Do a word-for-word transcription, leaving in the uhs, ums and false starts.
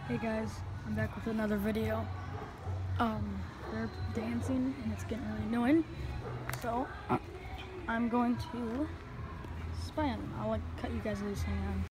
Hey guys, I'm back with another video. Um, they're dancing and it's getting really annoying. So, I'm going to spy on them. I'll like cut you guys loose, hang on.